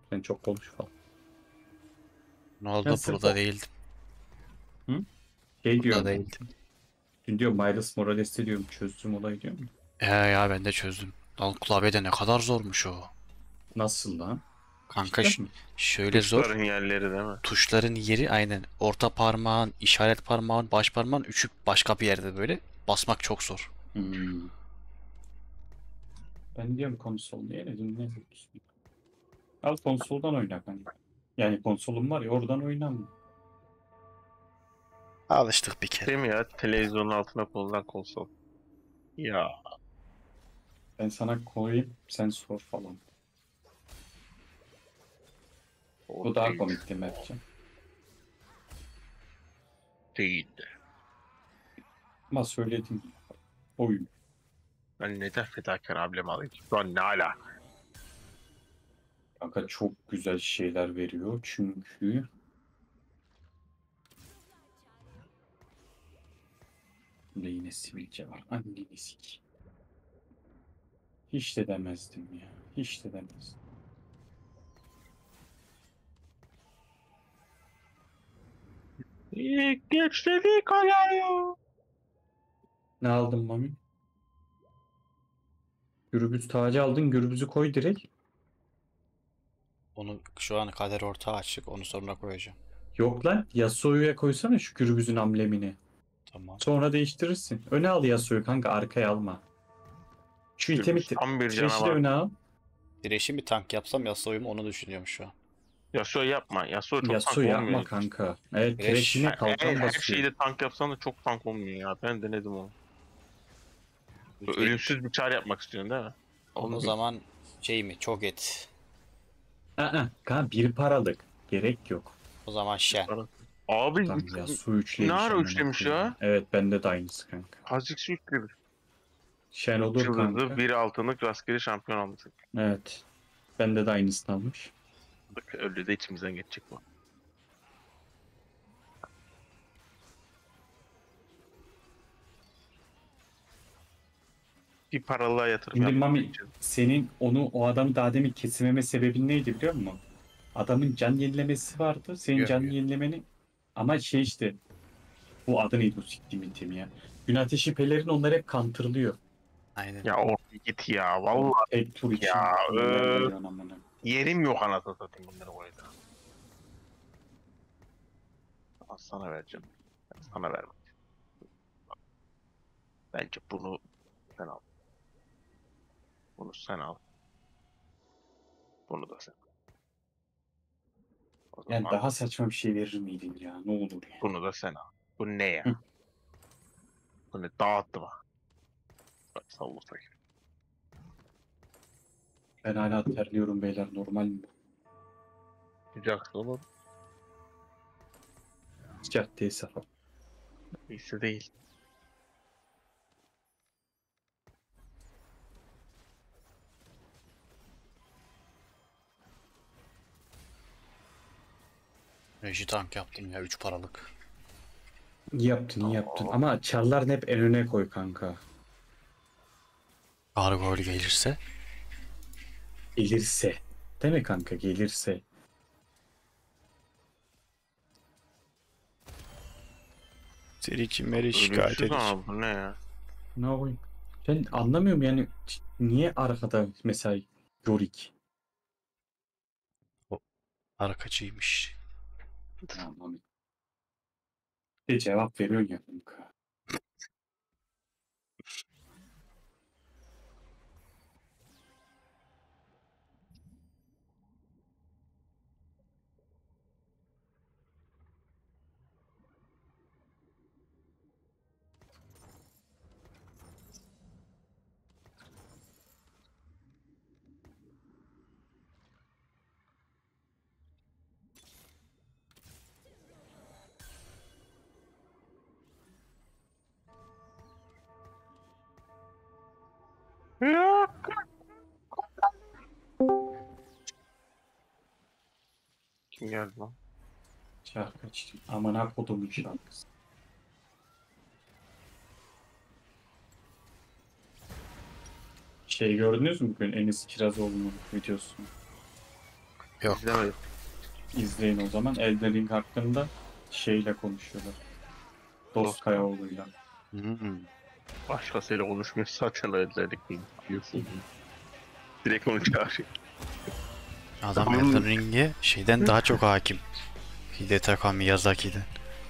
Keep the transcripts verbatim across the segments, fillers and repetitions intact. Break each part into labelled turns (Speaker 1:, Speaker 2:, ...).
Speaker 1: Sen çok konuş falan.
Speaker 2: Ne
Speaker 1: Ben
Speaker 2: oldu?
Speaker 1: sırf
Speaker 2: Burada
Speaker 1: o...
Speaker 2: değildim.
Speaker 1: Hı? Şey
Speaker 2: Burada
Speaker 1: diyorum.
Speaker 2: değildim.
Speaker 1: Dün diyorum Miles Morales'te diyorum çözdüm olayı diyorum.
Speaker 2: He ya ben de çözdüm. Lan klavyede ne kadar zormuş o.
Speaker 1: Nasıl lan?
Speaker 2: Kanka
Speaker 1: Cidden
Speaker 2: ş-
Speaker 1: mi?
Speaker 2: şöyle zor.
Speaker 3: Tuşların yerleri değil mi?
Speaker 2: Tuşların yeri aynen. Orta parmağın, işaret parmağın, baş parmağın üçü başka bir yerde böyle. Basmak çok zor.
Speaker 1: Hmm. Ben diyorum konsol niye dedim ne diyorsun? Al konsoldan oyna kanka. Yani konsolum var ya oradan oynam.
Speaker 2: Alıştık bir kere.
Speaker 3: Değil mi ya? Televizyonun altına konulan konsol. Ya.
Speaker 1: Ben sana koyayım sen sor falan. Bu
Speaker 3: Doğru
Speaker 1: daha
Speaker 3: değil.
Speaker 1: komikti Mertcan.
Speaker 3: Değil.
Speaker 1: Ama söyledim. Oyun.
Speaker 3: Ben neden fedakar ablemi alayım ki? Şu an ne ala?
Speaker 1: Kanka çok güzel şeyler veriyor çünkü burada yine sivilce var. Anneni sik. Hiç de demezdim ya. Hiç de demezdim.
Speaker 3: İlk geçti kalıyor.
Speaker 1: Ne aldın Mami? Gürbüz tacı aldın. Gürbüzü koy direkt.
Speaker 2: Onu şu an kader ortağı açık. Onu sonra koyacağım.
Speaker 1: Yok lan. Yasuo'ya koysana şu gürbüzün amblemini.
Speaker 2: Tamam.
Speaker 1: Sonra değiştirirsin. Öne al Yasuo'yu kanka. Arkaya alma. Şu itemi
Speaker 3: Gürbüz
Speaker 1: t-
Speaker 3: tam bir
Speaker 1: Thresh'i de
Speaker 3: canavar.
Speaker 1: öne al.
Speaker 2: Direşim bir tank yapsam Yasuo'yu onu düşünüyorum şu an.
Speaker 3: Yasuo yapma. Yasuo çok
Speaker 1: Yasuo
Speaker 3: tank
Speaker 1: yapma
Speaker 3: olmuyor.
Speaker 1: kanka. Evet Thresh
Speaker 2: Thresh
Speaker 1: yine
Speaker 3: Her, her,
Speaker 1: kalkan
Speaker 3: her
Speaker 1: basıyor.
Speaker 3: şeyi de tank yapsan da çok tank olmuyor ya. Ben denedim onu. Böyle
Speaker 2: Ve
Speaker 3: ölümsüz bir çar yapmak istiyorsun değil mi?
Speaker 2: o
Speaker 3: Olmuyor.
Speaker 2: zaman şey mi? Çok et.
Speaker 1: Aa, kanka bir paralık. Gerek yok.
Speaker 2: O zaman Shen.
Speaker 3: Abi
Speaker 1: Tam
Speaker 3: üç,
Speaker 1: Yasuo
Speaker 3: ne
Speaker 1: üçlemiş
Speaker 3: ara
Speaker 1: amına
Speaker 3: üçlemiş
Speaker 1: koyayım.
Speaker 3: ya?
Speaker 1: Evet bende de aynısı kanka.
Speaker 3: Kha'Zix üçlemiş.
Speaker 1: Shen
Speaker 3: üç
Speaker 1: olur
Speaker 3: yıldızlı
Speaker 1: kanka.
Speaker 3: bir altınlık rastgele şampiyon almıştık.
Speaker 1: Evet. Bende de aynısını almış.
Speaker 3: Bak öyle de içimizden geçecek bu. Bir paralığa yatırım
Speaker 1: Şimdi
Speaker 3: yapmak
Speaker 1: Mami
Speaker 3: için.
Speaker 1: senin onu o adamı daha demin kesememe sebebin neydi biliyor musun? Adamın can yenilemesi vardı. Senin can
Speaker 2: Görmüyor.
Speaker 1: yenilemeni ama şey işte bu adı neydi o siktiğim item ya. Gün ateşi pelerin onları hep counterlıyor.
Speaker 2: Aynen.
Speaker 3: Ya oraya git ya.
Speaker 1: O
Speaker 3: Vallahi
Speaker 1: tek tur için
Speaker 3: ya.
Speaker 1: neler
Speaker 3: Öf.
Speaker 1: veriyor amına.
Speaker 3: Yerim yok anasını satayım bunları koyda. Al sana vereceğim. Ben sana vermem. Bence bunu sen al. Bunu sen al. Bunu da sen. O
Speaker 1: Yani
Speaker 3: zaman
Speaker 1: daha saçma bir şey verir miydin ya? Ne olur ya.
Speaker 3: bunu da sen al. Bu ne ya?
Speaker 1: Hı.
Speaker 3: Bu ne? Dağıttı bak. Bak savursak.
Speaker 1: Ben hala terliyorum beyler normal mi?
Speaker 3: Sıcaksın oğlum.
Speaker 1: Sıcak değil Safa.
Speaker 3: İyisi değil.
Speaker 2: Reji tank yaptım ya üç paralık.
Speaker 1: İyi yaptın iyi yaptın.
Speaker 3: Oo.
Speaker 1: Ama çarlarını hep en öne koy kanka.
Speaker 2: Gargoyle gelirse.
Speaker 1: Gelirse. Değil mi kanka gelirse.
Speaker 2: Seri kimleri şikayet
Speaker 3: Ölümsüz
Speaker 2: edeceğim.
Speaker 3: ama bu ne ya?
Speaker 1: Ne yapayım? Ben anlamıyorum yani niye arkada mesela Yorick?
Speaker 2: O arkacıymış.
Speaker 1: Anlamıyorum. Bir cevap veriyorsun ya kanka.
Speaker 3: Ya. Kim geldi lan?
Speaker 1: Şarkı açtım. Amına kodumun şarkısı. Şey gördünüz mü bugün Enis Kirazoğlu'nun videosunu?
Speaker 2: Yok.
Speaker 3: İzlemedim.
Speaker 1: İzleyin o zaman. Elden Ring hakkında şeyle konuşuyorlar. Dost Kayaoğlu'yla.
Speaker 2: Hmm.
Speaker 3: Başkasıyla konuşmuyor zaten özellik değil. Diyorsun. Direkt onu çağırıyor.
Speaker 2: Adam
Speaker 3: Hmm.
Speaker 2: Elden Ring'e şeyden daha çok hakim. Hidetaka Miyazaki'den.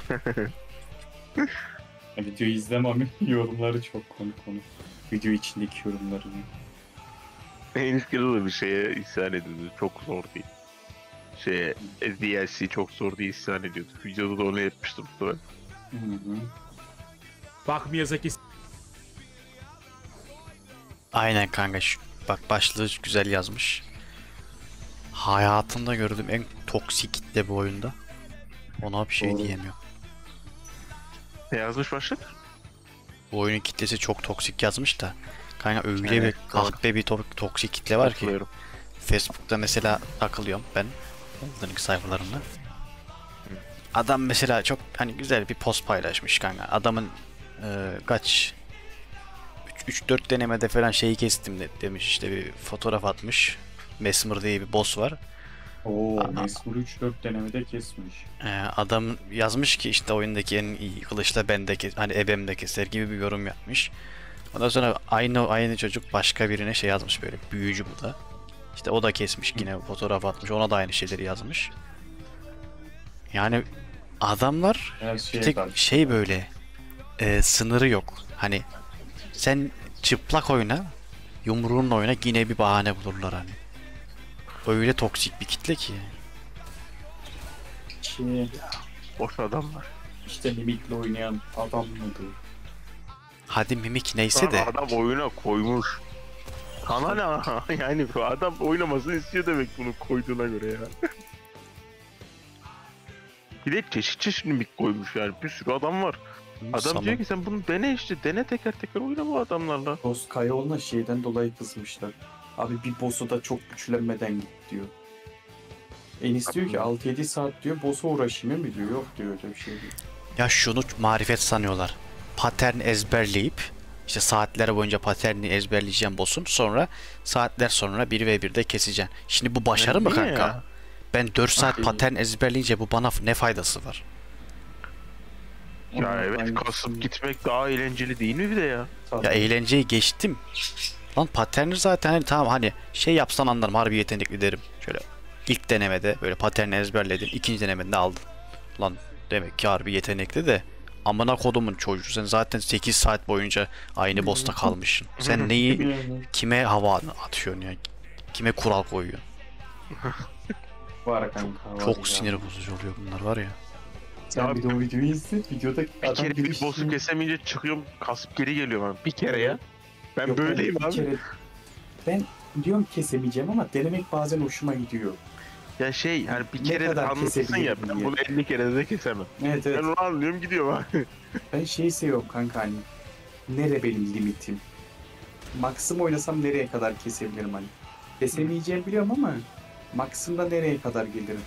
Speaker 1: Ya, videoyu izlemem yorumları çok komik konu. Video içindeki yorumlarını.
Speaker 3: En eskide de bir şeye isyan ediyordu. Çok zor değil. Şeye D L C çok zor diye isyan ediyordu. Videoda da onu yapmıştım.
Speaker 1: Hı hı.
Speaker 4: Bak Miyazaki
Speaker 2: Aynen kanka şu, bak başlığı güzel yazmış. Hayatımda gördüğüm en toksik kitle bu oyunda. Ona bir şey
Speaker 1: Doğru.
Speaker 2: diyemiyorum.
Speaker 3: Ne yazmış başlık?
Speaker 2: Bu oyunun kitlesi çok toksik yazmış da. Kanka öyle
Speaker 3: Evet,
Speaker 2: bir
Speaker 3: doğru.
Speaker 2: kahpe bir to- toksik kitle var ki.
Speaker 3: Katılıyorum.
Speaker 2: Facebook'ta mesela takılıyorum ben. Elden Ring sayfalarında. Adam mesela çok hani güzel bir post paylaşmış kanka. Adamın e, kaç üç dört denemede falan şeyi kestim de, demiş işte bir fotoğraf atmış. Mesmer diye bir boss var.
Speaker 1: Oo,
Speaker 2: Aa.
Speaker 1: Mesmur üç dört denemede kesmiş.
Speaker 2: Ee, adam yazmış ki işte oyundaki en iyi kılıçla bende kes hani ebemde keser gibi bir yorum yapmış. Ondan sonra aynı aynı çocuk başka birine şey yazmış böyle büyücü bu da. İşte o da kesmiş yine fotoğraf atmış ona da aynı şeyleri yazmış. Yani adamlar
Speaker 1: Her
Speaker 2: bir
Speaker 1: şeye
Speaker 2: tek
Speaker 1: karşı.
Speaker 2: şey böyle e, sınırı yok. Hani sen çıplak oyna yumruğunla oyna yine bir bahane bulurlar hani. Öyle toksik bir kitle ki.
Speaker 1: Şey,
Speaker 3: Boş adamlar.
Speaker 1: işte mimikle oynayan adam mıydı?
Speaker 2: Hadi mimik neyse de.
Speaker 3: Adam oyuna koymuş. Sana ne? Yani bu adam oynamasını istiyor demek bunu koyduğuna göre ya. Bir de çeşit çeşit mimik koymuş yani. Bir sürü adam var. Adam
Speaker 2: Salon-
Speaker 3: diyor ki sen bunu dene işte. Dene teker teker oyna bu adamlarla.
Speaker 1: Dost Kayaoğlu'na şeyden dolayı kızmışlar. Abi bir boss'u da çok güçlenmeden git diyor. Enis diyor ki altı yedi saat diyor boss'a uğraşayım mı diyor. Yok diyor öyle bir şey diyor.
Speaker 2: Ya şunu marifet sanıyorlar. Pattern ezberleyip işte saatler boyunca patterni ezberleyeceğim boss'un sonra saatler sonra bir ve birde keseceğim. Şimdi bu başarı mı
Speaker 3: Niye
Speaker 2: kanka?
Speaker 3: ya?
Speaker 2: Ben dört saat
Speaker 1: Ah,
Speaker 2: pattern ezberleyince bu bana ne faydası var?
Speaker 3: Ya
Speaker 1: Onun
Speaker 3: evet
Speaker 1: aynısını-
Speaker 3: kasıp gitmek daha eğlenceli değil mi bir de ya?
Speaker 1: Tabii.
Speaker 2: Ya eğlenceyi geçtim. Lan patterni zaten hani tamam hani şey yapsan anlarım harbi yetenekli derim. Şöyle ilk denemede böyle patterni ezberledin ikinci denemede aldın. Lan demek ki harbi yetenekli de amına kodumun çocuğu sen zaten sekiz saat boyunca aynı boss'ta kalmışsın. Sen neyi
Speaker 1: Yani
Speaker 2: kime hava atıyorsun ya? Kime kural koyuyorsun?
Speaker 1: var kanka. var
Speaker 2: Çok
Speaker 1: ya.
Speaker 2: sinir bozucu oluyor bunlar var ya.
Speaker 1: Sen
Speaker 3: Abi-
Speaker 1: bir de o videoyu izle. Videodaki
Speaker 3: Bir
Speaker 1: adam
Speaker 3: kere bir
Speaker 1: giriş-
Speaker 3: boss'u kesemeyince çıkıyorum kasıp geri geliyorum abi. Bir kere ya. Ben
Speaker 1: Yok,
Speaker 3: böyleyim
Speaker 1: bir
Speaker 3: abi.
Speaker 1: kere- Ben diyorum kesemeyeceğim ama denemek bazen hoşuma gidiyor.
Speaker 3: Ya şey yani bir
Speaker 1: Ne
Speaker 3: kere de
Speaker 1: kadar
Speaker 3: anlatırsın ya
Speaker 1: kesebilirim
Speaker 3: ben
Speaker 1: diye.
Speaker 3: bunu elli kere de kesemem.
Speaker 1: Evet evet.
Speaker 3: Ben onu anlıyorum gidiyorum abi.
Speaker 1: Ben şeyi seviyorum kanka hani. Nere benim limitim? Maksim oynasam nereye kadar kesebilirim hani. Kesemeyeceğimi biliyorum ama maksimda nereye kadar gelirim?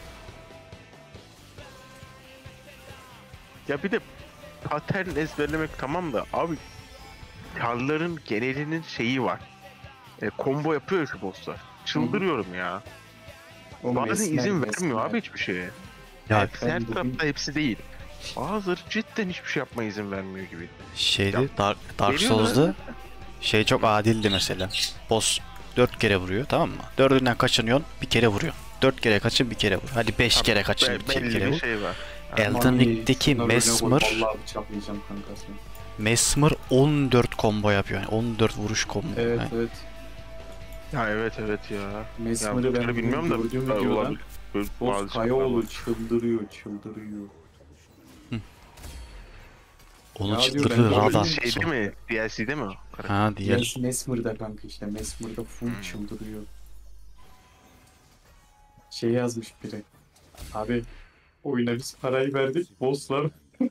Speaker 3: Ya bir de pattern ezberlemek tamam da abi karların genelinin şeyi var. E, combo yapıyor şu bosslar. Çıldırıyorum ya.
Speaker 1: O
Speaker 3: Bazen
Speaker 1: mesmer,
Speaker 3: izin
Speaker 1: mesmer.
Speaker 3: vermiyor abi hiçbir şeye.
Speaker 2: Ya
Speaker 3: Hepsi,
Speaker 1: ben
Speaker 3: her
Speaker 1: bugün-
Speaker 3: tarafta hepsi değil. Bazıları cidden hiçbir şey yapmaya izin vermiyor gibi.
Speaker 2: Şeyde
Speaker 3: Ya,
Speaker 2: Dark, Dark
Speaker 3: veriyor da-
Speaker 2: Souls'da şey çok adildi mesela. Boss dört kere vuruyor tamam mı? Dördünden kaçınıyorsun bir kere vuruyor. Dört kere kaçın bir kere vur. Hadi beş kere kaçın
Speaker 3: Be-
Speaker 2: bir kere,
Speaker 3: belli
Speaker 2: kere
Speaker 3: bir
Speaker 2: vur.
Speaker 3: şey var.
Speaker 2: Elden
Speaker 1: Aman iyi,
Speaker 2: Ring'deki
Speaker 1: şunları önüne koy,
Speaker 2: Mesmer
Speaker 1: Vallahi bıçaklayacağım kanka seni.
Speaker 2: Mesmer on dört combo yapıyor. Yani on dört vuruş combo.
Speaker 1: Evet
Speaker 2: Yani
Speaker 1: evet.
Speaker 3: Ya evet evet ya.
Speaker 1: Mesmer'i
Speaker 3: ya,
Speaker 1: ben
Speaker 3: ben bilmiyorum da
Speaker 1: gördüğüm
Speaker 3: da
Speaker 1: videodan
Speaker 3: olabilir. Böyle bazı
Speaker 1: Boz
Speaker 3: şeyler
Speaker 1: Kayaoğlu
Speaker 3: var.
Speaker 1: çıldırıyor çıldırıyor.
Speaker 2: onu
Speaker 1: Ya diyor,
Speaker 2: çıldırır
Speaker 1: ben
Speaker 2: radar.
Speaker 1: gördüm.
Speaker 3: Şey değil mi? D L C değil mi? o?
Speaker 2: Ha diğer.
Speaker 1: Yes, Mesmer'da kanka işte Mesmer'da full
Speaker 3: Hmm.
Speaker 1: çıldırıyor. Şey yazmış biri. Abi oyuna biz parayı verdik bosslar.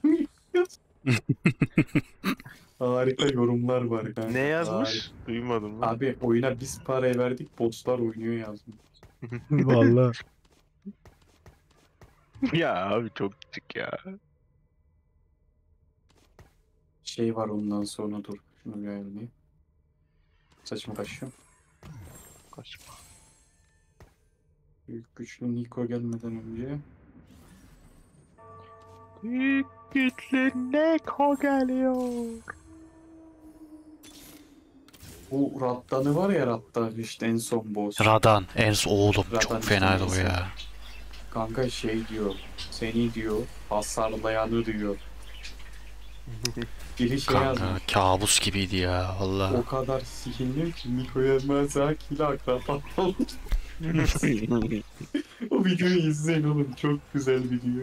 Speaker 1: Harika yorumlar var kanka.
Speaker 3: Ne yazmış?
Speaker 1: Harika.
Speaker 3: Duymadım mı?
Speaker 1: Abi oyuna biz parayı verdik bosslar oynuyor yazmış.
Speaker 2: Vallahi.
Speaker 3: Ya abi çok küçük ya.
Speaker 1: Şey var ondan sonra dur. Şunu bir ayarlayayım. Saçma kaşıyor.
Speaker 3: Kaçma.
Speaker 1: Büyük güçlü Niko gelmeden önce.
Speaker 3: Büyük güçlü Neko geliyor.
Speaker 1: Bu Raddan'ı var ya, Raddan işte en son boss.
Speaker 2: Radan. En oğlum
Speaker 1: Radan
Speaker 2: çok
Speaker 1: işte
Speaker 2: fenaydı o
Speaker 1: neyse.
Speaker 2: ya.
Speaker 1: Kanka şey diyor. Seni diyor hasarlayanı diyor. Biri şey
Speaker 2: Kanka
Speaker 1: yazmış.
Speaker 2: kabus gibiydi ya valla.
Speaker 1: O kadar sihirli ki Niko Yelmaz'a akraba oldu. O videoyu izleyin oğlum. Çok güzel video.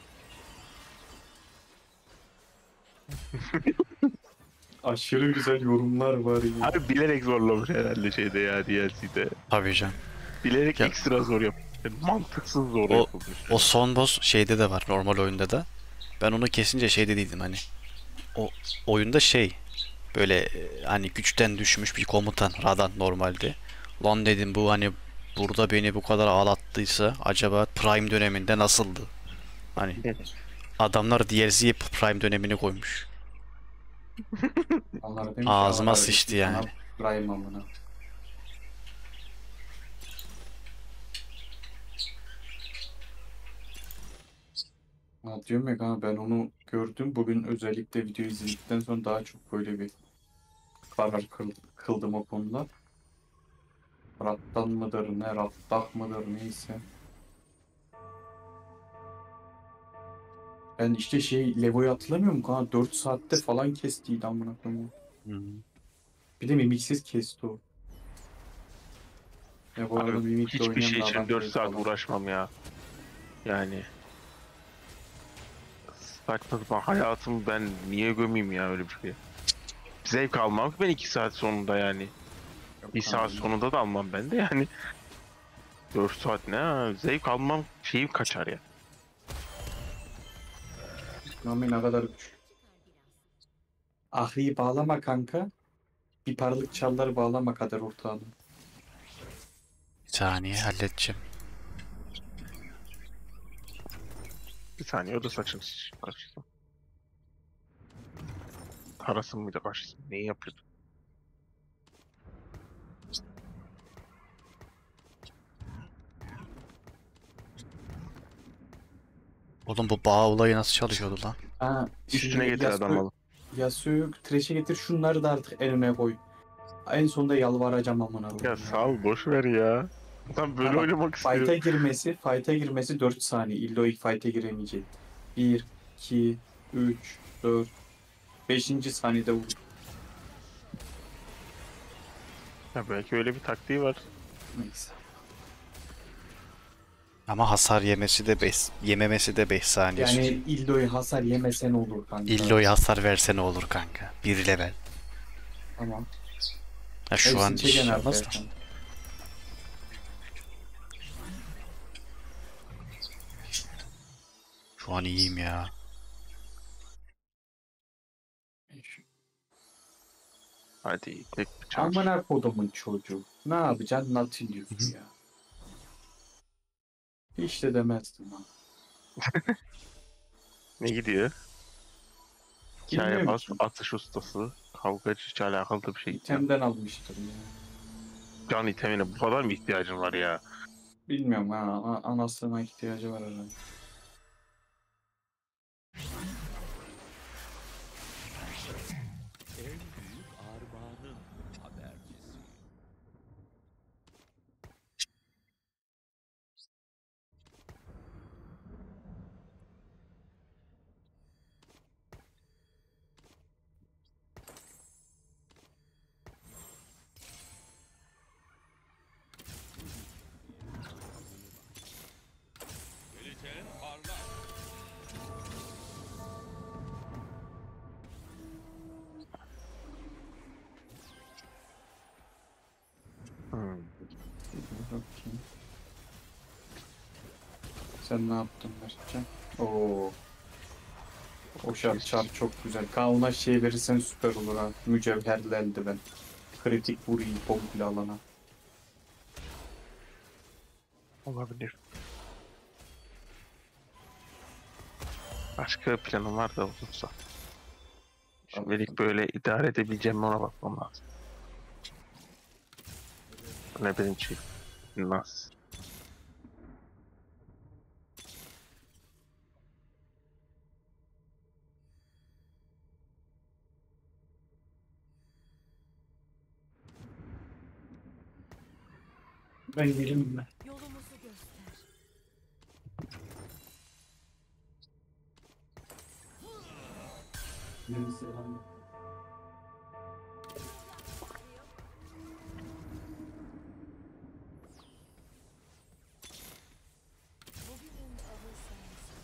Speaker 1: Aşırı güzel yorumlar var ya.
Speaker 3: Abi bilerek zorlamış herhalde şeyde ya D L C'de.
Speaker 2: Tabii canım.
Speaker 3: Bilerek
Speaker 2: Ya-
Speaker 3: ekstra zor yapmış. Yani mantıksız zor
Speaker 2: O-
Speaker 3: yapılmış.
Speaker 2: O son boss şeyde de var normal oyunda da. Ben onu kesince şey dediydim hani. O oyunda şey böyle e, hani güçten düşmüş bir komutan Radan normalde. Lan dedim bu hani burada beni bu kadar ağlattıysa acaba Prime döneminde nasıldı? Hani adamlar D L C'ye Prime dönemini koymuş.
Speaker 1: Allah demiş,
Speaker 2: Ağzıma
Speaker 1: "Aa,
Speaker 2: sıçtı
Speaker 1: sana
Speaker 2: yani."
Speaker 1: Prime amına. Ha, diyorum ya kanka, ben onu gördüm. Bugün özellikle video izledikten sonra daha çok böyle bir karar kıl- kıldım o konuda. Rattan mıdır ne, Rattak mıdır neyse. Ben işte şey Levo'yu hatırlamıyor musun kanka? dört saatte falan kestiydi amına koyayım. Bir de mimiksiz kesti o. Ya bu arada
Speaker 3: Abi
Speaker 1: mimikle
Speaker 3: hiçbir
Speaker 1: oynayan
Speaker 3: şey
Speaker 1: bir
Speaker 3: için
Speaker 1: adam
Speaker 3: dört
Speaker 1: değil
Speaker 3: saat
Speaker 1: falan.
Speaker 3: uğraşmam ya. Yani saçma sapan hayatımı ben niye gömeyim ya öyle bir şey. Zevk almam ki ben iki saat sonunda yani. Bir saat
Speaker 1: Aynen.
Speaker 3: sonunda da almam ben de yani. Dört saat ne ya? Zevk almam şeyim kaçar ya.
Speaker 1: Nami ne kadar güç. Ahri'yi bağlama kanka. Bir paralık çalları bağlama kadar ortağını.
Speaker 2: Bir saniye halledeceğim.
Speaker 3: Bir saniye o da saçını kaçırsın. Tarasın mıydı kaçırsın? Neyi yapıyordu?
Speaker 2: Oğlum bu bağ olayı nasıl çalışıyordu lan?
Speaker 1: Ha,
Speaker 3: Üstüne
Speaker 1: şimdi
Speaker 3: getir adam
Speaker 1: Yasuo,
Speaker 3: alıp.
Speaker 1: Yasuo'yu trash'e getir, şunları da artık en öne koy. En sonunda yalvaracağım amına
Speaker 3: Ya
Speaker 1: koyayım
Speaker 3: sağ ol boş ver ya. Adam böyle
Speaker 1: Tamam,
Speaker 3: oynamak
Speaker 1: Fight'a
Speaker 3: istiyor.
Speaker 1: girmesi, fight'a girmesi dört saniye. İlla ilk fight'a giremeyecek. bir, iki, üç, dört, beşinci saniyede vur.
Speaker 3: Ya belki öyle bir taktiği var.
Speaker 1: Neyse.
Speaker 2: Ama hasar yemesi de beş, yememesi de beş saniye
Speaker 1: Yani
Speaker 2: sürüyor.
Speaker 1: İldo'yu hasar yemesen olur kanka.
Speaker 2: İllo'ya hasar verse ne olur kanka? Bir level.
Speaker 1: Tamam.
Speaker 2: Ha şu
Speaker 1: Hepsini
Speaker 2: an
Speaker 1: çeken
Speaker 2: şey
Speaker 1: arkaya
Speaker 2: olmaz da.
Speaker 1: kanka.
Speaker 2: Şu an iyiyim ya.
Speaker 3: Hadi tek bir çarş.
Speaker 1: Amına kodumun çocuğu. Ne yapacaksın? Nautilus ya. Hiç de demezdim ha.
Speaker 3: Ne gidiyor? Hikaye
Speaker 1: Bilmiyorum
Speaker 3: bas,
Speaker 1: ki.
Speaker 3: atış ustası, kavgacı hiç alakalı da bir şey.
Speaker 1: İtemden almıştır ya.
Speaker 3: Can itemine bu kadar mı ihtiyacın var ya?
Speaker 1: Bilmiyorum ha. a- Anasına ihtiyacı var herhalde.
Speaker 3: Hmm.
Speaker 1: Bakayım. Sen ne yaptın Mertcan? Oo. O şart şart çok güzel. Kaan'a şey verirsen süper olur ha. Mücevherli eldiven. Kritik vurayım komple alana.
Speaker 3: Olabilir. Başka planım var da olursa. Şimdilik böyle idare edebileceğim ona bakmam lazım. Ne benim şey. Nasıl?
Speaker 1: Ben geleyim mi?
Speaker 5: Yolumuzu göster. Bugünün avı sensin.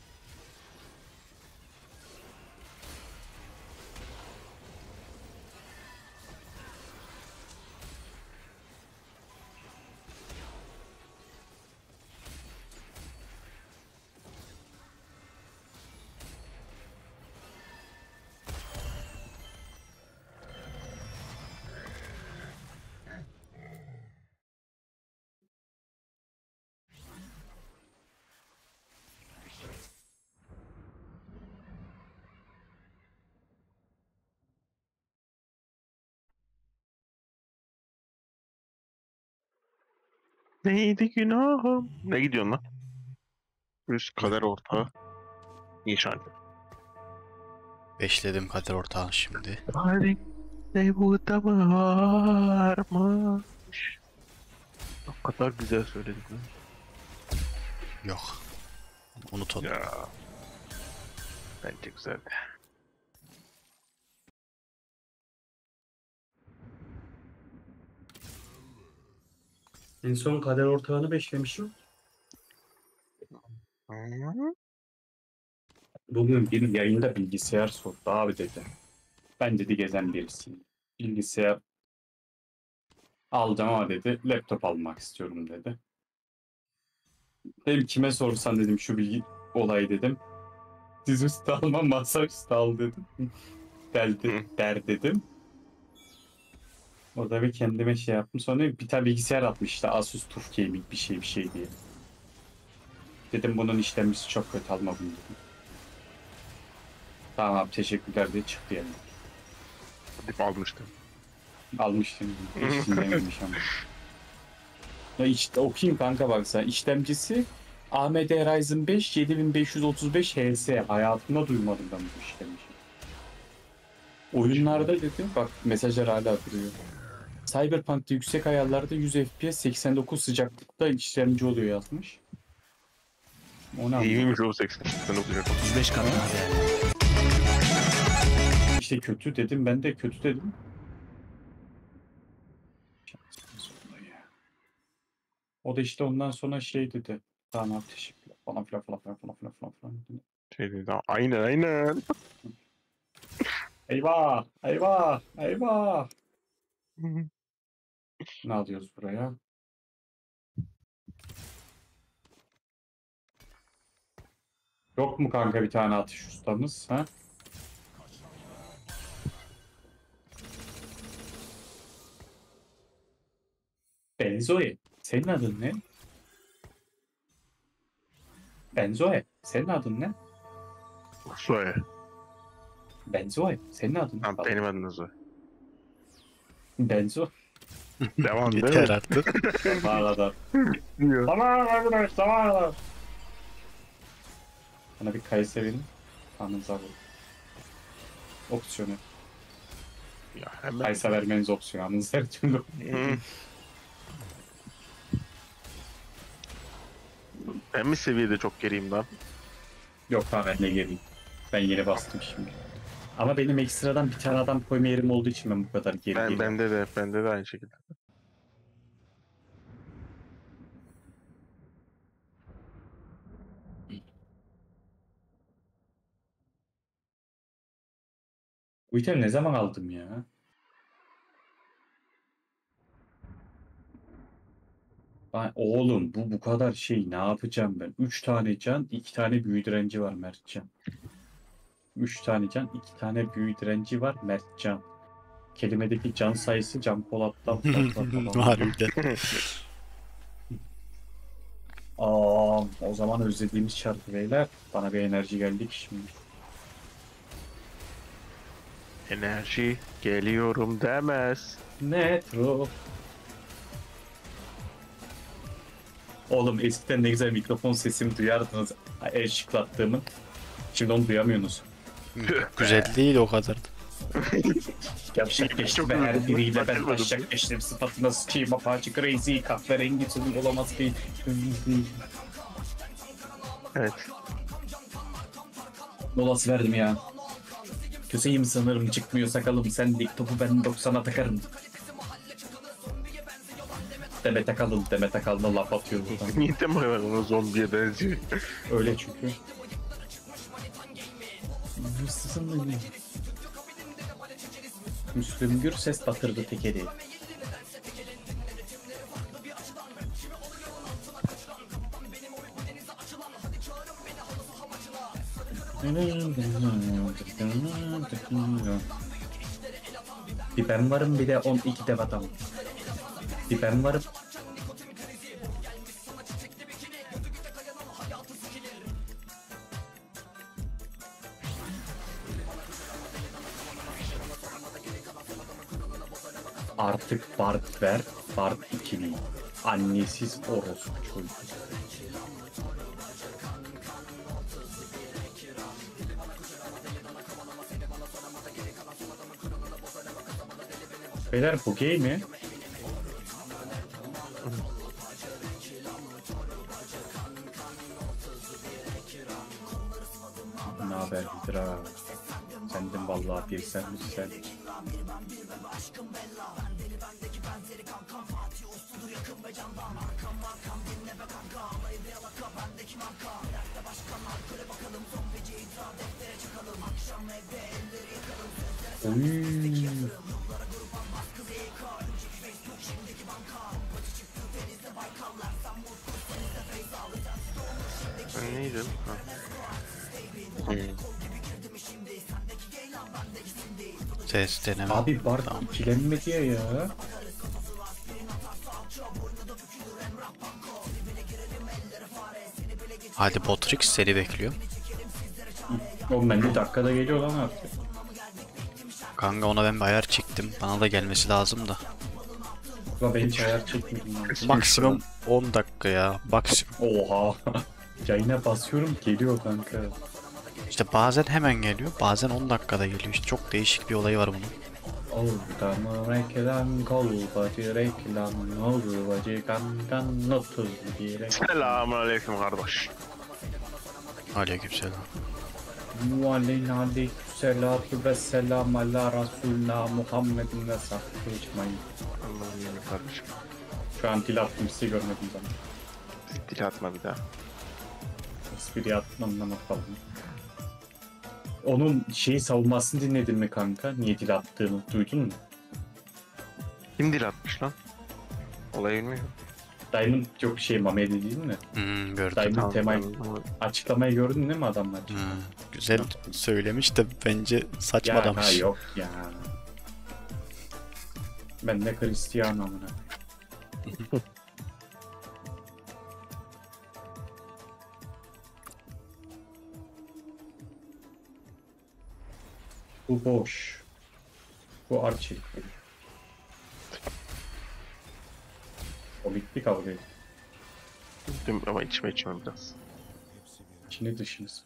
Speaker 3: Neydi günahım? Ne gidiyorsun lan? Üst kader ortağı. Nişan.
Speaker 2: Beşledim kader ortağın şimdi.
Speaker 3: Hadi. Ne bu da mı varmış? O kadar güzel söyledik lan.
Speaker 2: Yok. Unut onu.
Speaker 3: Ya. Bence güzeldi.
Speaker 1: En son kader ortağını beşlemişim.
Speaker 3: Hı?
Speaker 1: Bugün bir yayında bilgisayar sordu abi dedi. Ben dedi gezen birisiyim. Bilgisayar alacağım ama dedi laptop almak istiyorum dedi. Dedim kime sorsan dedim şu bilgi olayı dedim. Dizüstü alma masaüstü al dedim. Der, de- der dedim. Orada bir kendime şey yaptım. Sonra bir tane bilgisayar atmış işte Asus TUF Gaming bir şey bir şey diye. Dedim bunun işlemcisi çok kötü alma bunu dedim. Tamam abi teşekkürler diye çıktı yani.
Speaker 3: Dip almıştım.
Speaker 1: Almıştım. Hiç dinlememiş ama. Ya işte okuyayım kanka baksana. İşlemcisi A M D Ryzen beş yedi bin beş yüz otuz beş H S. Hayatımda duymadım ben bu işlemci. Oyunlarda dedi bak mesajlar hala duruyor. Cyberpunk'ta yüksek ayarlarda yüz F P S seksen dokuz sıcaklıkta işlemci oluyor yazmış. O ne anlamı?
Speaker 3: İyiymiş o seksen. Ben okuyacağım.
Speaker 2: otuz beş kat daha değerli.
Speaker 1: İşte kötü dedim ben de kötü dedim. O da işte ondan sonra şey dedi. Tamam abi teşekkürler falan filan falan filan falan filan falan filan. dedi.
Speaker 3: Şey dedi. Aynen aynen.
Speaker 1: Eyvah! Eyvah! Eyvah! Ne alıyoruz buraya? Yok mu kanka bir tane atış ustamız? Ha? Benzoe. Senin adın ne? Benzoe. Senin adın ne?
Speaker 3: Söyle.
Speaker 1: Benzoe. Senin adın ne?
Speaker 3: Tamam benim adınız o.
Speaker 1: Benzo.
Speaker 3: Devam değil
Speaker 2: Yeter
Speaker 3: mi?
Speaker 2: artık.
Speaker 1: Bağladı.
Speaker 3: Diyor.
Speaker 1: Tamam arkadaş tamam. Bana bir kayısı verin. Kanınıza vurun. Opsiyonu.
Speaker 3: Ya hemen.
Speaker 1: Kaysa vermeniz opsiyonu. Anınız her türlü.
Speaker 3: Hı. Ben mi seviyede çok geriyim lan?
Speaker 1: Yok abi ben de geleyim. Ben yeni bastım şimdi. Ama benim ekstradan bir tane adam koyma yerim olduğu için ben bu kadar geri
Speaker 3: Ben,
Speaker 1: geliyorum.
Speaker 3: bende de bende de aynı şekilde.
Speaker 1: Bu itemi ne zaman aldım ya? Ay, oğlum bu bu kadar şey ne yapacağım ben? Üç tane can, iki tane büyü direnci var Mertcan. Üç tane can, iki tane büyü direnci var Mertcan. Kelimedeki can sayısı Can Polat'tan fazla falan.
Speaker 2: Harbiden.
Speaker 1: Aa, o zaman özlediğimiz şarkı beyler. Bana bir enerji geldi ki şimdi.
Speaker 3: Enerji geliyorum demez.
Speaker 1: Metro. Oğlum eskiden ne güzel mikrofon sesimi duyardınız el şıklattığımı. Şimdi onu duyamıyorsunuz.
Speaker 2: Güzel değil o kadar.
Speaker 1: Yavşak geçti
Speaker 3: Çok
Speaker 1: ve her
Speaker 3: üzüldüm.
Speaker 1: biriyle ben
Speaker 3: Bakamadım.
Speaker 1: taşacak geçtim. Sıfatına sıçayım apaçı crazy. Kahverengi sonu olamaz ki.
Speaker 3: Evet.
Speaker 1: Molası verdim ya. Köseyim sanırım çıkmıyor sakalım. Sen dik topu ben doksana takarım. Demet Akalın, Demet Akalın'a laf atıyor buradan.
Speaker 3: Niye tema var ona zombiye benziyor?
Speaker 1: Öyle çünkü. Müslüm Gürses batırdı tekeri. Bir ben varım bir de on iki dev adam. Bir ben varım. Artık Bart ver, Bart ikili. Annesiz orospu çocuğu. Beyler bu gay mi? Ne haber Hidra? Sendin vallahi bir sen sen. Oy.
Speaker 3: Ben neydim? Ha.
Speaker 2: Ses deneme.
Speaker 1: Abi Bart
Speaker 2: Tamam.
Speaker 1: ikilenmedi ya ya.
Speaker 2: Hadi Botrix seni bekliyor.
Speaker 1: Oğlum ben bir dakikada geliyor lan artık.
Speaker 2: Kanka ona ben bir ayar çektim. Bana da gelmesi lazım da.
Speaker 1: Ulan ben hiç ayar çekmedim lan.
Speaker 2: Maksimum on dakika ya. Maksimum.
Speaker 1: Oha. Yayına basıyorum geliyor kanka.
Speaker 2: İşte bazen hemen geliyor. Bazen on dakikada geliyor. İşte çok değişik bir olayı var bunun.
Speaker 1: Ortamı reklam kol bacı reklam olur bacı kan kan otuz bir reklam.
Speaker 3: Selamun aleyküm kardeş.
Speaker 2: Aleykümselam.
Speaker 1: Mualeyna aleykümselatü ve selam ala Resulina Muhammedin ve sahbihi ecmaîn.
Speaker 3: Allah'ım yemin kardeşim.
Speaker 1: Şu an dil attım sizi görmedim zaman.
Speaker 3: Dil atma bir daha.
Speaker 1: Espri attım anlamak falan. Onun şeyi savunmasını dinledin mi kanka? Niye dil attığını duydun mu?
Speaker 3: Kim dil atmış lan? Olayı bilmiyorum.
Speaker 1: Diamond yok şey Mamedi değil mi?
Speaker 2: Hmm, gördüm.
Speaker 1: Diamond
Speaker 3: Tamam,
Speaker 1: temayı
Speaker 3: tamam.
Speaker 1: açıklamayı gördün değil mi adamlar?
Speaker 2: Hmm, güzel söylemiş de bence saçmalamış.
Speaker 1: Ya ha, yok ya. Ben de Cristiano amına. Bu boş. Bu Archie. O bitti kavga ediyor.
Speaker 3: Düm ama içime içmem biraz.
Speaker 1: İçini dışınız.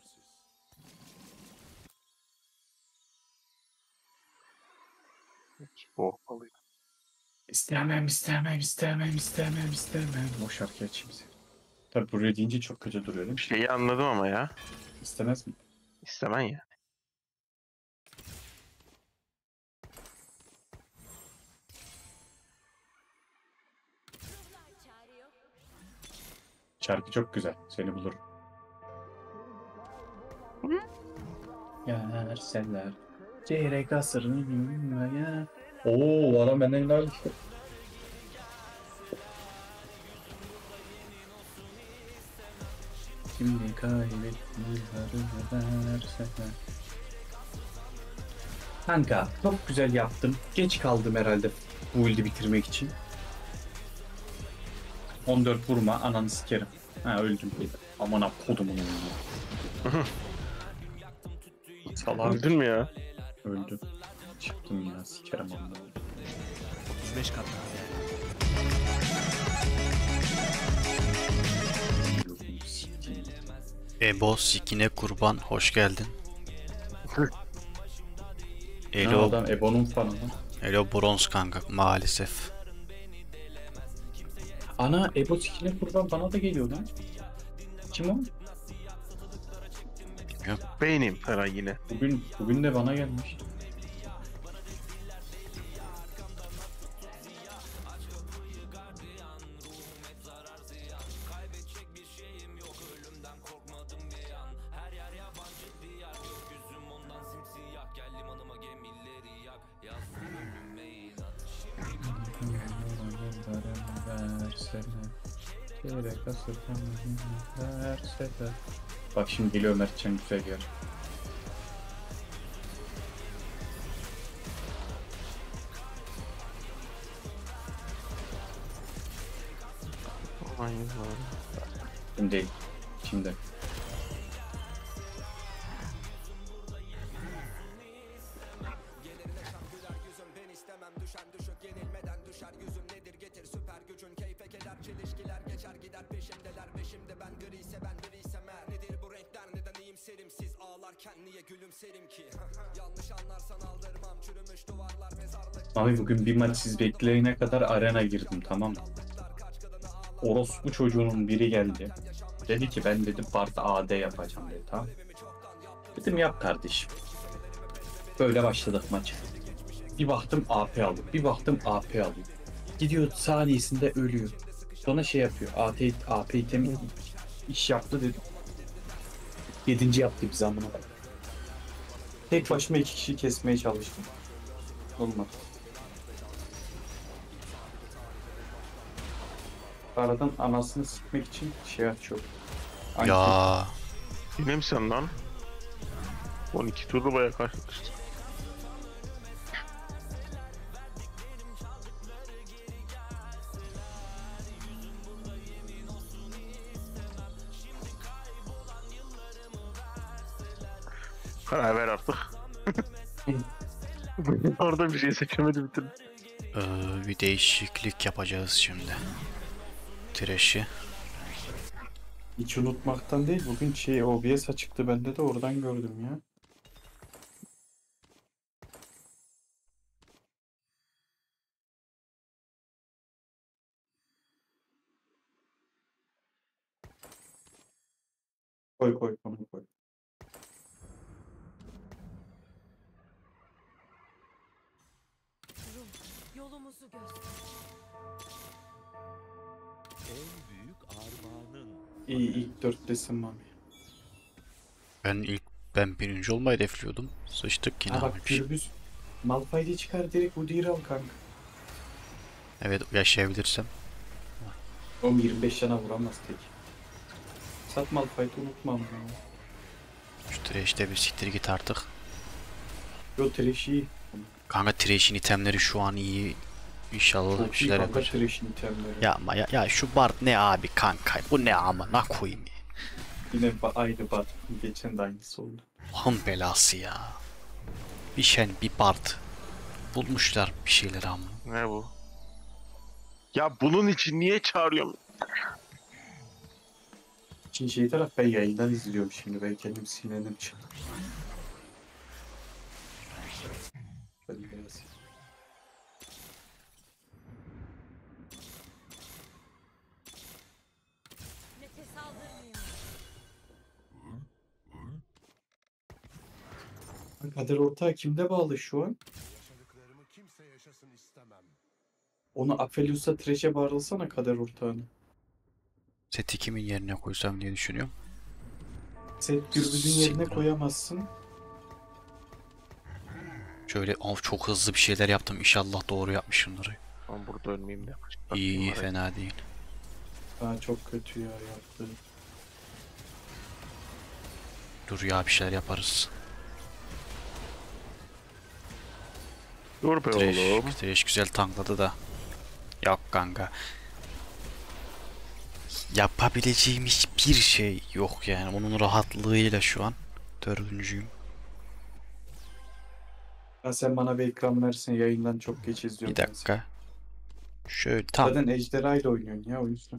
Speaker 3: Boğmalıydı.
Speaker 1: İstemem, istemem, istemem, istemem, istemem. O şarkı açayım size. Tabi buraya deyince çok kötü duruyor değil mi?
Speaker 3: Şeyi anladım ama ya.
Speaker 1: İstemez mi?
Speaker 3: İstemen ya.
Speaker 1: Şarkı çok güzel. Seni bulurum. Yerseler Ceyrek asırın ya. Oo, adam benden daha güçlü. Şimdi kaybettiğim verseler. Kanka çok güzel yaptım. Geç kaldım herhalde bu build'i bitirmek için. on dört vurma ananı sikerim. Ha öldüm. Aman kodumun oyunu. Salak
Speaker 3: Öldün mü ya?
Speaker 1: öldü. Çıktım ya sikerim onu.
Speaker 4: otuz beş kat.
Speaker 2: Ebo Sikine kurban hoş geldin.
Speaker 1: Ne
Speaker 2: Elo,
Speaker 1: adam Ebo'nun fanı lan.
Speaker 2: Elo bronz kanka maalesef.
Speaker 1: Ana Ebo skin'e kurban bana da geliyor lan. Kim o?
Speaker 3: Benim falan yine.
Speaker 1: Bugün bugün de bana gelmiş. Bak şimdi geliyor Mertcan güzel yer.
Speaker 3: Aynen.
Speaker 1: Şimdi değil. Şimdi. Abi bugün bir maç siz bekleyene kadar arena girdim, tamam mı? Orospu çocuğunun biri geldi. Dedi ki ben dedi Bart A D yapacağım dedi, tamam. Dedim yap kardeşim. Böyle başladık maç. Bir baktım A P alıyor. Bir baktım A P alıyor. Gidiyor saniyesinde ölüyor. Sonra şey yapıyor. A P, A P itemi iş yaptı dedi. Yedinci yaptı bize amına. Tek başıma iki kişi kesmeye çalıştım. Olmadı. Aradan anasını sikmek için şey açıyor. Anki.
Speaker 2: Ya
Speaker 3: Yine mi sen lan? on iki turda bayağı karşılaştık. Karar ver artık. Orada bir şey seçemedi bitirdim.
Speaker 2: ee, bir değişiklik yapacağız şimdi. Trash'i.
Speaker 1: Hiç unutmaktan değil. Bugün şey O B S çıktı bende de oradan gördüm ya. Koy koy onu koy.
Speaker 5: Ruh, yolumuzu göster.
Speaker 4: En büyük armağanın.
Speaker 1: İyi ilk dörttesin Mami.
Speaker 2: Ben ilk ben birinci olmayı hedefliyordum. Sıçtık yine
Speaker 1: Ha
Speaker 2: abi
Speaker 1: bak
Speaker 2: bir şey.
Speaker 1: Gürbüz Malphite'i çıkar direkt Udyr'i al kanka.
Speaker 2: Evet yaşayabilirsem.
Speaker 1: Oğlum yirmi beş yana vuramaz tek. Sat Malphite'i unutmam ya.
Speaker 2: Şu trash'te bir siktir git artık.
Speaker 1: Yo Thresh iyi.
Speaker 2: Kanka trash'in itemleri şu an iyi. İnşallah bir
Speaker 1: Çok iyi
Speaker 2: şeyler
Speaker 1: kanka
Speaker 2: yapar.
Speaker 1: Thresh'in itemleri.
Speaker 2: Ya, ama ya, ya şu Bard ne abi kanka? Bu ne amına koyayım ya.
Speaker 1: Yine ba- aynı Bart. Geçen de aynısı oldu.
Speaker 2: Allah'ın belası ya. Bir Shen bir Bard. Bulmuşlar bir şeyler ama.
Speaker 3: Ne bu? Ya bunun için niye çağırıyorum?
Speaker 1: Şimdi şey taraf ben yayından izliyorum şimdi. Ben kendim sinirlenip çıktım. Hadi biraz.
Speaker 5: Nefes aldırmıyor.
Speaker 1: Kader Ortağı kimde bağlı şu an?
Speaker 6: Yaşadıklarımı kimse yaşasın istemem.
Speaker 1: Onu Aphelios'a Thresh'e bağırılsana Kader Ortağı'nı.
Speaker 2: Seti kimin yerine koysam diye düşünüyorum.
Speaker 1: Set Gürbüz'ün yerine
Speaker 2: Siktir.
Speaker 1: koyamazsın.
Speaker 2: Şöyle of çok hızlı bir şeyler yaptım. İnşallah doğru yapmışımdır.
Speaker 3: Ben burada ölmeyeyim de.
Speaker 2: İyi iyi fena değil.
Speaker 1: Daha çok kötü ya yaptı.
Speaker 2: Dur ya bir şeyler yaparız.
Speaker 3: Dur be
Speaker 2: Trash,
Speaker 3: oğlum.
Speaker 2: Trash güzel tankladı da. Yok kanka. Yapabileceğim hiçbir şey yok yani. Onun rahatlığıyla şu an dördüncüyüm.
Speaker 1: Ya sen bana bir ekran versin, yayından çok geç izliyorum.
Speaker 2: Bir
Speaker 1: ben
Speaker 2: dakika. Şöyle
Speaker 1: seni.
Speaker 2: tam
Speaker 1: Zaten Ejderha ile oynuyorsun ya o yüzden.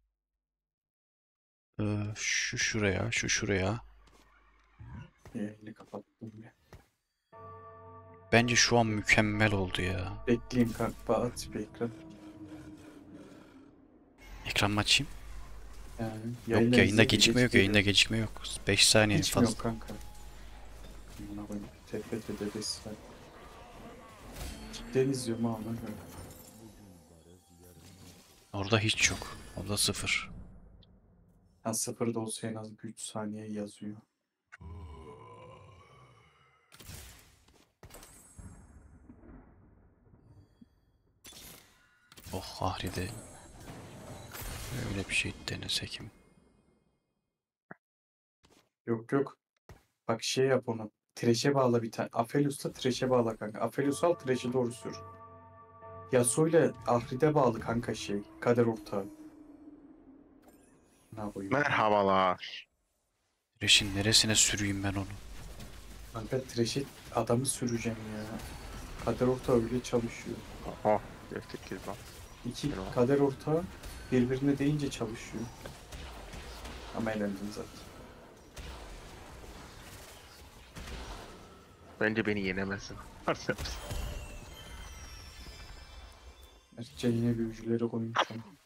Speaker 2: Ee, şu şuraya, şu şuraya.
Speaker 1: Yayını kapattım ya.
Speaker 2: Bence şu an mükemmel oldu ya.
Speaker 1: Bekleyeyim kanka. At bir ekran.
Speaker 2: Ekran mı açayım?
Speaker 1: Yani
Speaker 2: Yok
Speaker 1: yayında
Speaker 2: yayında
Speaker 1: izleyelim,
Speaker 2: gecikme yok.
Speaker 1: geç
Speaker 2: Yayında
Speaker 1: geliyor.
Speaker 2: gecikme yok. beş saniye
Speaker 1: Hiç mi
Speaker 2: fazla.
Speaker 1: yok kanka? Buna koyayım. T P T'de beş saat. Cidden izliyorum ha ona göre.
Speaker 2: Orada hiç yok. Orada sıfır.
Speaker 1: Ha sıfırda olsa en az üç saniye yazıyor.
Speaker 2: Oh Ahri'de. Öyle bir şey denesek mi?
Speaker 1: Yok yok. Bak şey yap onu. Thresh'e bağla bir tane. Aphelios'la Thresh'e bağla kanka. Aphelios al Thresh'e doğru sür. Yasuo'yla Ahri'de bağlı kanka şey. Kader ortağı. Ne yapayım?
Speaker 3: Merhabalar.
Speaker 2: Reşin neresine süreyim ben onu?
Speaker 1: Kanka Thresh'e adamı süreceğim ya. Kader ortağı öyle çalışıyor.
Speaker 3: Oha. Destek girmem.
Speaker 1: İki
Speaker 3: Eyvallah.
Speaker 1: kader ortağı birbirine değince çalışıyor. Ama eğlendim zaten.
Speaker 3: Bence beni yenemezsin.
Speaker 1: Mertçe yine büyücüleri koymuş. ama.